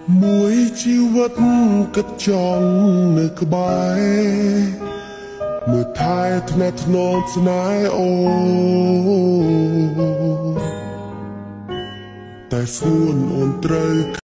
មួយជីវិតគិតចង់នៅក្បែរមើលថែថ្នាក់ថ្នមស្នេហ៍អូតែស្ងួនអូនត្រូវ